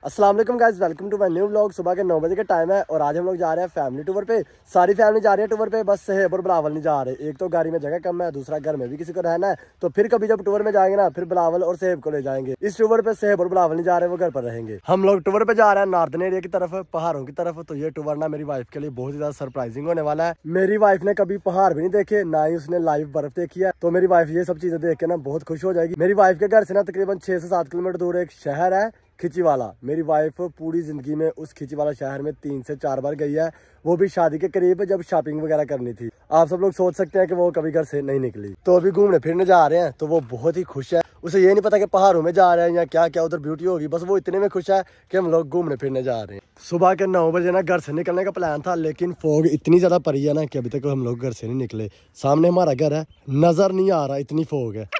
अस्सलाम वालेकुम guys, welcome to my new vlog. सुबह के 9 बजे का टाइम है और आज हम लोग जा रहे हैं फैमिली टूर पे। सारी फैमिली जा रही है टूर पे, बस सहेब और बिलावल नहीं जा रहे। एक तो गाड़ी में जगह कम है, दूसरा घर में भी किसी को रहना है, तो फिर कभी जब टूर में जाएंगे ना फिर बिलावल और सहेब को ले जाएंगे। इस टूर पे सहेब और बिलावल नहीं जा रहे, वो घर पर रहेंगे। हम लोग टूर पे जा रहे हैं नॉर्दर्न एरिया की तरफ, पहाड़ों की तरफ। तो ये टूर ना मेरी वाइफ के लिए बहुत ही ज्यादा सरप्राइजिंग होने वाला है। मेरी वाइफ ने कभी पहाड़ भी नहीं देखे, ना ही उसने लाइव बर्फ देखी है, तो मेरी वाइफ ये सब चीजें देख के ना बहुत खुश हो जाएगी। मेरी वाइफ के घर से ना तकरीबन 6 से 7 किलोमीटर दूर एक शहर है खिचीवाला। मेरी वाइफ पूरी जिंदगी में उस खिचीवाला शहर में 3 से 4 बार गई है, वो भी शादी के करीब जब शॉपिंग वगैरह करनी थी। आप सब लोग सोच सकते हैं कि वो कभी घर से नहीं निकली, तो अभी घूमने फिरने जा रहे हैं। तो वो बहुत ही खुश है, उसे ये नहीं पता कि पहाड़ों में जा रहे हैं या क्या क्या उधर ब्यूटी होगी, बस वो इतने में खुश है कि हम लोग घूमने फिरने जा रहे हैं। सुबह के 9 बजे ना घर से निकलने का प्लान था, लेकिन फॉग इतनी ज्यादा पड़ी है ना कि अभी तक हम लोग घर से नहीं निकले। सामने हमारा घर है, नजर नहीं आ रहा, इतनी फॉग है।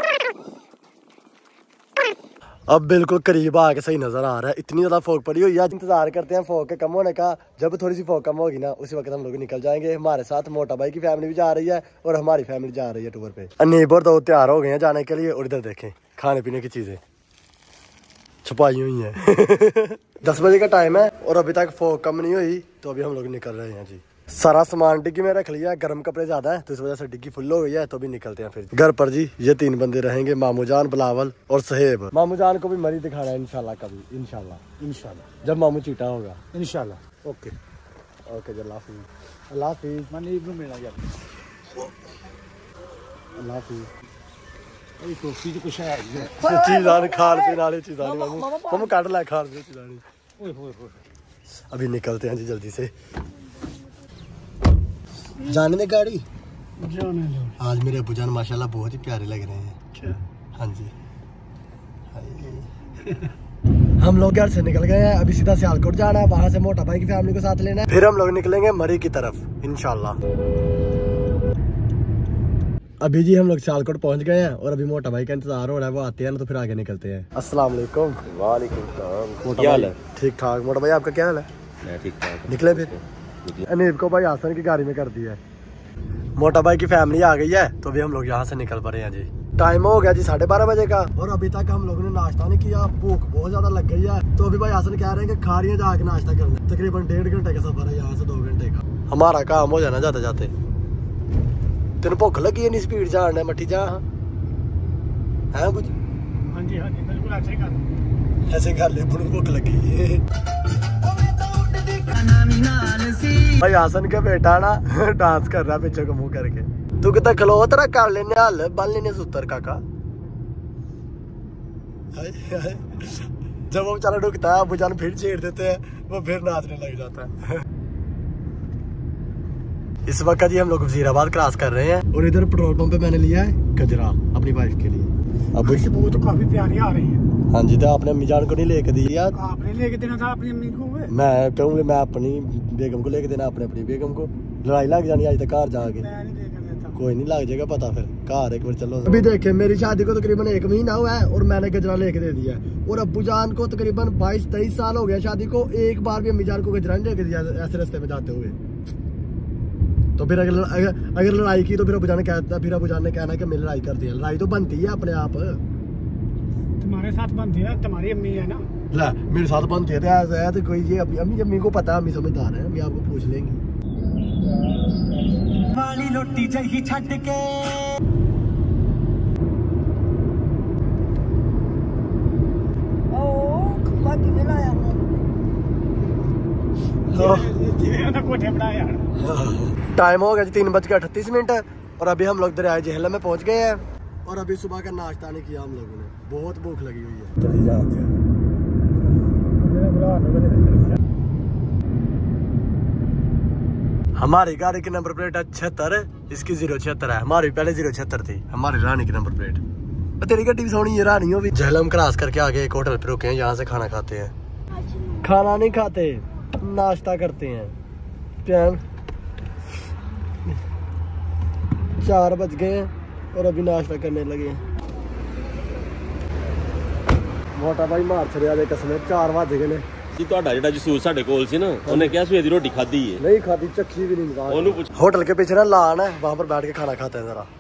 अब बिल्कुल करीब आके सही नजर आ रहा है, इतनी ज्यादा फॉग पड़ी हुई है। इंतजार करते हैं फॉग के कम होने का। जब थोड़ी सी फॉग कम होगी ना उसी वक्त हम लोग निकल जाएंगे। हमारे साथ मोटा भाई की फैमिली भी जा रही है और हमारी फैमिली जा रही है टूर पे। नेबर तो तैयार हो गए हैं जाने के लिए, और इधर देखें खाने पीने की चीजें छुपाई हुई है। 10 बजे का टाइम है और अभी तक फॉग कम नहीं हुई, तो अभी हम लोग निकल रहे हैं जी। सारा सामान डिग्गी में रख लिया, गर्म कपड़े ज्यादा है तो इस वजह से डिग्गी फुल हो गई है। तो भी निकलते हैं फिर घर पर जी। ये 3 बंदे रहेंगे, मामू जान, बिलावल और सहेब। मामू जान को भी मरी दिखाना है इंशाल्लाह कभी, इंशाल्लाह जब मामू चीटा होगा इंशाल्लाह। ओके ओके, अल्लाह हाफिज़। अल्लाह हाफिज़। मैं नीब को मिलना यार, अल्लाह हाफिज़। ये तो चीज कुछ है, चीज आने खान पीने वाली चीज आने मामू काट ला खान पीने चीज आने। ओए होए होए, अभी निकलते हैं जी जल्दी से। जाने दे गाड़ी, जाने दो। आज मेरे अब्बू जान माशाल्लाह बहुत ही प्यारे लग रहे हैं। हाँ जी। हम लोग घर से निकल गए हैं, अभी सीधा सियालकोट जाना है, वहाँ से मोटा भाई की फैमिली को साथ लेना है, फिर हम लोग निकलेंगे मरी की तरफ इंशाल्लाह। अभी जी हम लोग सियालकोट पहुँच गए हैं और अभी मोटा भाई का इंतजार हो रहा है, वो आते हैं ना तो फिर आगे निकलते हैं। अस्सलाम वालेकुम। वालेकुम सलाम। क्या हाल है? ठीक ठाक। मोटा भाई आपका क्या हाल है? मैं ठीक ठाक। निकले फिर? अनीब को भाई आसन की गाड़ी में कर दिया है। मोटा भाई की फैमिली आ गई है, तो अभी हम लोग यहाँ से निकल पड़े हैं जी। टाइम हो गया जी 12:30 बजे का और अभी तक हम लोगों ने नाश्ता नहीं किया। भूख बहुत ज्यादा लग गई है, तो अभी भाई आसन कह रहे हैं कि खारियां जाके नाश्ता करना। तकरीबन 1.5 घंटे का सफर है, यहाँ से 2 घंटे का। हमारा काम हो जाना जाते जाते। तेन भूख लगी है नहीं स्पीड जाना मठी जा है कुछ? हाँ जी हाँ जी, बिल्कुल ऐसे कर ले, भूख लगी है। भाई आसन के बेटा ना डांस कर रहा है पीछे को मुंह करके। तू कितना खलो तेरा कर लेने हाल बल लेने सूतर काका। जब वो बेचारा रुकता है अबू जान फिर छेड़ देते हैं, वो फिर नाचने लग जाता है। इस वक्त जी हम लोग वजीराबाद क्रॉस कर रहे हैं और इधर पेट्रोल पंप पे मैंने लिया है गजरा अपनी वाइफ के लिए। अब वो तो काफी प्यारी आ रही है। हाँ जी, तो आपने अम्मी जान को नहीं लेके दी यार? आपने लेके देना था अपनी अम्मी को। मैं कहूँगी मैं अपनी बेगम को लेके देना, अपने अपनी बेगम को। लड़ाई लग जानी आज तक घर जाके। कोई नहीं, लग जाएगा पता फिर घर एक बार चलो। अभी देखे मेरी शादी को तकरीबन 1 महीना हुआ है और मैंने गजरा लेके दे दिया है, और अब्बू जान को तकरीबन 22-23 साल हो गया शादी को, एक बार भी अम्मी जान को गजरा नहीं लेके दिया ऐसे रास्ते में जाते हुए। तो फिर अगर लड़ाई की तो फिर अब्बू जान कहता, फिर अब्बू जान ने कहना कि मेरी लड़ाई कर दी है। लड़ाई तो बनती है अपने आप, तुम्हारे साथ बनती है, तुम्हारी अम्मी है ना। ला मेरे साथ बनती है तो ऐसा है, तो कोई ये अम्मी को पता है, अम्मी समझदार है, अम्मी आपको पूछ लेंगी। वाली लोटी जही छट के टाइम हो गया 3:38 और अभी हम लोग दरिया जहलम में पहुंच गए हैं और अभी सुबह का नाश्ता नहीं किया हम लोगों ने, बहुत भूख लगी हुई है। हमारी गाड़ी की नंबर प्लेट है 76, इसकी 076 है। हमारी पहले 076 थी, हमारी रानी की नंबर प्लेट। तेरी गड्डी भी सोनी है, रानी हो भी। जहलम क्रॉस करके आगे एक होटल पे रुके हैं, यहाँ से खाना खाते हैं। खाना नहीं खाते, नाश्ता करते हैं। टाइम 4 बज गए हैं और अभी नाश्ता करने लगे हैं। मोटा भाई मार छड़िया दे कसम 4 बज गए ने जी। ਤੁਹਾਡਾ ਜਿਹੜਾ ਜਸੂਸ ਸਾਡੇ ਕੋਲ ਸੀ ना, ਉਹਨੇ ਕਿਹਾ ਸਵੇਰ ਦੀ ਰੋਟੀ खाधी है। नहीं खाधी, चक्की भी नहीं निकाली। ਉਹਨੂੰ पूछ। होटल के पीछे ना लान है, वहां पर बैठ के खाना खाते हैं जरा।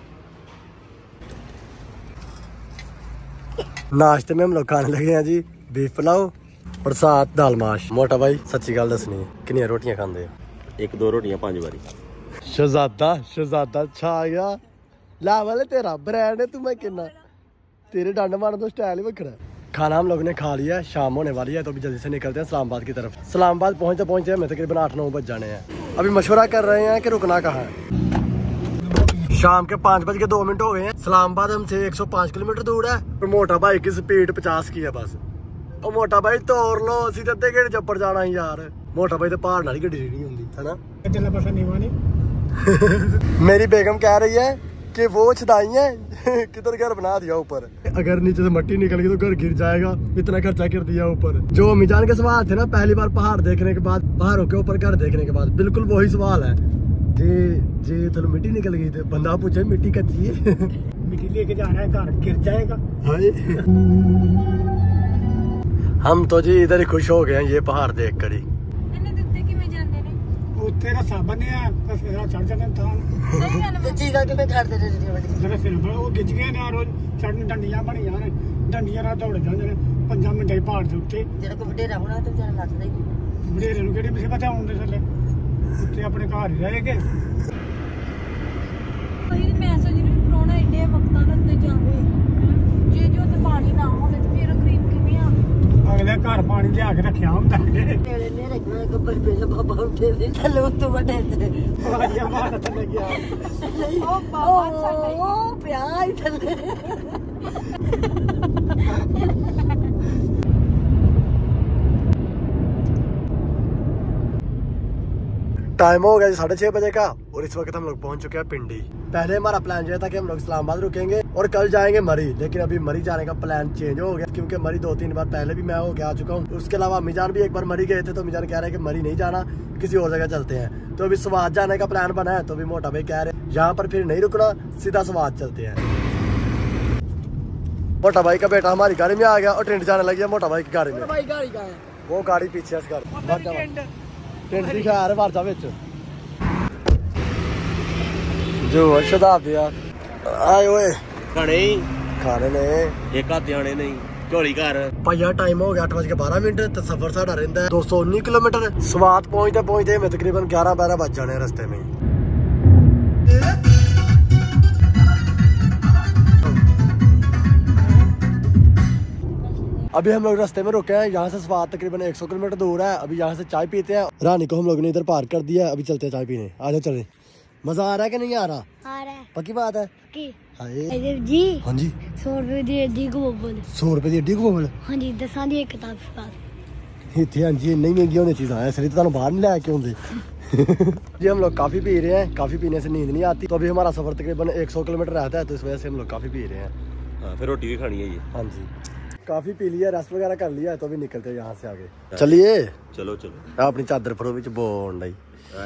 नाश्ते में हम लोग खाने लगे हैं जी बीफ पुलाव प्रसाद दाल माश। मोटा भाई सच्ची गल दसनी कितनी रोटियां खांदे? 1-2 रोटियां 5 बारी। शहजादा छा गया। ला वाले तेरा ब्रांड है, तू मैं कितना तेरे डंड मारने तो स्टाइल ही बखरा। खाना हम लोगों ने खा लिया है, शाम होने वाली है तो अभी जल्दी से निकलते हैं इस्लामाबाद की तरफ। इस्लामाबाद पहुंचते हमें तकरीबन 8-9 बज जाने हैं। अभी मशवरा कर रहे हैं कि रुकना कहाँ है। शाम के 5:02 हो गए हैं। इस्लामाबाद हमसे 105 किलोमीटर दूर है और मोटा भाई की स्पीड 50 की है बस। और मोटा भाई तोड़ लो, असी तो गेड़ चप्पड़ जाना ही यार। मोटा भाई तो पहाड़ नाली गड्डी नहीं होंगी है ना। मेरी बेगम कह रही है कि वो छदाई है किधर घर बना दिया ऊपर। अगर नीचे से मट्टी निकल गई तो घर गिर जाएगा, इतना खर्चा कर दिया ऊपर। जो अम्मीजान के सवाल थे ना पहली बार पहाड़ देखने के बाद, पहाड़ों के ऊपर घर देखने के बाद, बिल्कुल वही सवाल है। जे तो मिट्टी निकल गई थी, बंदा पूछे मिट्टी कच्ची है मिट्टी लेके जाना है, घर गिर जाएगा। हम तो जी इधर ही खुश हो गए हैं ये पहाड़ देख कर ही। अपने घर ही रह गए। अगले घर पानी लिया के रखा होंगे। टाइम हो गया 6:30 बजे का और इस वक्त हम लोग पहुंच चुके हैं पिंडी। पहले हमारा प्लान ये था कि हम लोग इस्लामाबाद रुकेंगे और कल जाएंगे मरी, लेकिन अभी मरी जाने का प्लान चेंज हो गया क्योंकि मरी 2-3 बार पहले भी मैं होके आ चुका हूँ। उसके अलावा अम्मीजान भी एक बार मरी गए थे तो अम्मीजान कह रहे हैं कि मरी नहीं जाना, किसी और जगह चलते हैं। तो अभी स्वाद जाने का प्लान बना है तो अभी मोटा भाई कह रहे यहाँ पर फिर नहीं रुकना, सीधा स्वाद चलते हैं। मोटा भाई का बेटा हमारी गाड़ी में आ गया और ट्रेंड जाने लगी है मोटा भाई की गाड़ी में। वो गाड़ी पीछे जो शताब्दी आए ओए खाने ने एक हाथ आने नहीं झोली घर भैया। टाइम हो गया 8:12 तो सफर साढ़ा रहा है 219 किलोमीटर। स्वाद पहुंचते पहुंचते हमें तकरीबन 11-12 बज जाने रास्ते में। अभी हम लोग रास्ते में रुके हैं, यहाँ से स्वाद तकरीबन 100 किलोमीटर दूर है। अभी यहाँ से चाय पीते हैं। रानी को हम लोग ने इधर पार कर दिया, अभी चलते हैं चाय पीने। आ जाओ चले। मजा आ रहा है कि नहीं आ रहा? आ रहा है। पक्की बात है जी। हाँ जी 100 रुपए की अड्डी को बोल। 100 रुपए की अड्डी को बोल। हाँ जी दसा दी एक किताब इतने हाँ जी नहीं महंगी होनी चीज़ है, इसलिए तो बाहर नहीं लाया होंगे जी हम लोग काफ़ी पी रहे हैं, काफ़ी पीने से नींद नहीं आती। तो अभी हमारा सफर तकरीबन 100 किलोमीटर रहता है तो इस वजह से हम लोग काफ़ी पी रहे हैं। फिर रोटी भी खानी है ये। हाँ जी काफ़ी पी लिया, रेस्ट वगैरह कर लिया तो अभी निकलते हैं यहाँ से आगे। चलिए चलो अपनी चादर फड़ो विच बोन लाई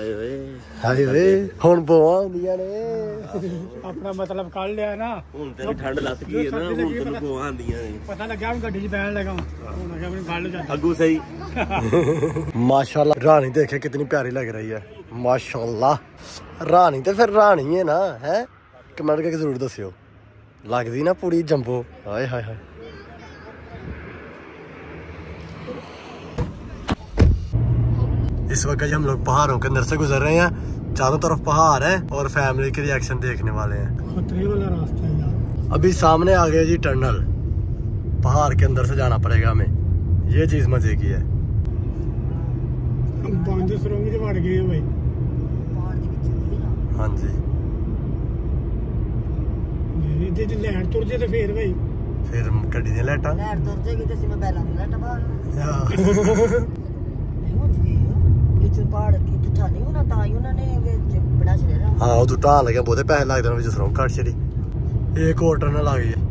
अपना मतलब कर लिया ना। ठंड लत गई है ना, हुण तैनूं बोआं आंदियां ने। पता लगा हम गड्डी च बैठने लगा हुण अगे अपनी गल जा अग्गू सही। माशाल्लाह रानी देखे कितनी प्यारी लग रही है। माशाल्लाह रानी तो फिर रानी है ना, है कमेंट करके जरूर दस्सियो। लगदी ना पूरी जंबो। हाय हाय हाय इस वक्त हम लोग पहाड़ों के अंदर से गुजर रहे हैं, चारों तरफ पहाड़ है और फैमिली के रिएक्शन देखने वाले हैं। खतरे वाला रास्ता है यार। अभी सामने आ गया जी टनल, पहाड़ के अंदर से जाना पड़ेगा हमें, ये चीज मजे की है। हम बांधे सुरंग च वड़ गए भाई। हाँ जी ये जे लैट तुर जे ते फिर भाई फिर गड्डी दी लाइटां लैट तुर जेगी ते सिम बैलां दी लाइटां बाहर पहाड़ की ठा नहीं होना ता ही उन्होंने बना छड़ेया। हाँ वो ढाल लगे बहुते पैसे लगते हैं सुरंग कट छड़ी। एक और टनल आ गई है।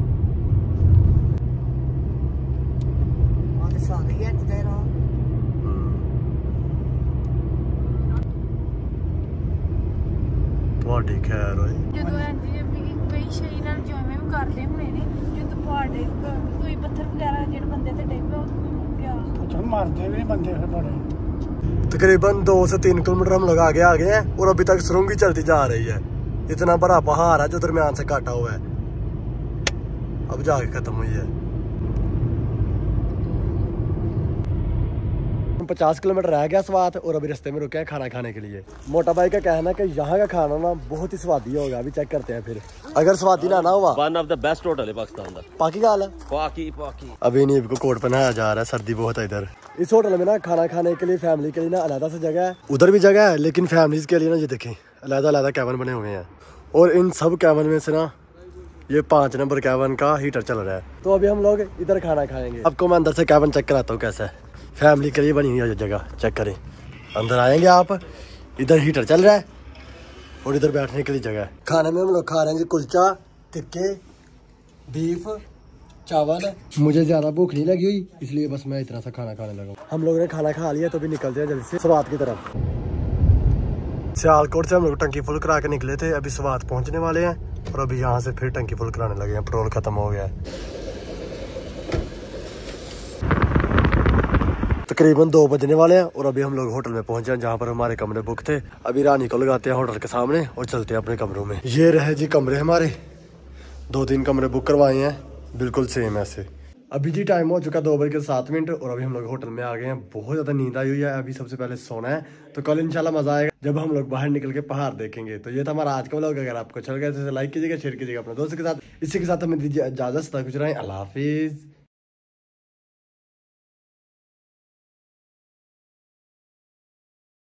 ਤੁਹਾਡੀ ਖੈਰ ਹੋਏ ਜਦੋਂ ਕਈ ਸ਼ਈ ਨਾਲ ਜਿਵੇਂ ਵੀ ਕਰਦੇ ਹੁੰਦੇ ਨੇ ਜਦੋਂ ਪਹਾੜੇ ਕੋਈ ਪੱਥਰ ਵਗੈਰਾ ਜਿਹੜੇ ਬੰਦੇ ਤੇ ਡਿੱਗਦਾ ਉਹ ਗਿਆ चल मारते भी बंदे फिर बड़े। तकरीबन 2 से 3 किलोमीटर हम लोग आगे आ गए हैं और अभी तक सुरंग ही चलती जा रही है। इतना बड़ा पहाड़ है जो दरमियान से काटा हुआ है, अब जाके खत्म हुई है। तकरीबन 50 किलोमीटर रह गया स्वाद और अभी रास्ते में रुके हैं खाना खाने के लिए। मोटा भाई का कहना है कि यहाँ का खाना ना बहुत ही स्वादी होगा, अभी चेक करते हैं फिर। अगर स्वादी ना हुआ, one of the best hotel है पाकिस्तान का। पाकी का हाल है, पाकी अभी नीब को कोट पहनाया जा रहा है, सर्दी बहुत है इधर। इस होटल में ना खाना खाने के लिए फैमिली के लिए ना अलग से जगह है, उधर भी जगह है, लेकिन फैमिलीज के लिए ना ये देखें अलग कैबिन बने हुए हैं और इन सब कैबिन में से ना ये 5 नंबर कैबिन का हीटर चल रहा है। तो अभी हम लोग इधर खाना खाएंगे। आपको मैं अंदर से कैबिन चेक कराता हूँ कैसा है, फैमिली के लिए बनी हुई है ये जगह, चेक करें। अंदर आएंगे आप, इधर हीटर चल रहा है और इधर बैठने के लिए जगह है। खाने में हम लोग खा रहे हैं कुलचा, टिक्के, बीफ, चावल। मुझे ज्यादा भूख नहीं लगी हुई इसलिए बस मैं इतना सा खाना खाने लगा। हम लोग ने खाना खा लिया तो भी निकलते हैं जल्दी से स्वाद की तरफ। सियालकोट से हम लोग टंकी फुल करा के निकले थे, अभी स्वाद पहुंचने वाले हैं और अभी यहाँ से फिर टंकी फुल कराने लगे हैं, पेट्रोल खत्म हो गया है। तकरीबन 2 बजने वाले हैं और अभी हम लोग होटल में पहुंचे हैं जहाँ पर हमारे कमरे बुक थे। अभी रानी को लगाते हैं होटल के सामने और चलते हैं अपने कमरों में। ये रहे जी कमरे हमारे, 2-3 कमरे बुक करवाए हैं बिल्कुल सेम ऐसे। अभी जी टाइम हो चुका 2:07 और अभी हम लोग होटल में आ गए हैं। बहुत ज़्यादा नींद आई हुई है, अभी सबसे पहले सोना है, तो कल इंशाल्लाह मज़ा आएगा जब हम लोग बाहर निकल के पहाड़ देखेंगे। तो ये था हमारा आज का व्लॉग। अगर आपको अच्छा लगा तो लाइक कीजिएगा, शेयर कीजिएगा अपने दोस्तों के साथ। इसी के साथ हमें दीजिए इजाज़त, कुछ रहें, अल्लाह हाफिज़।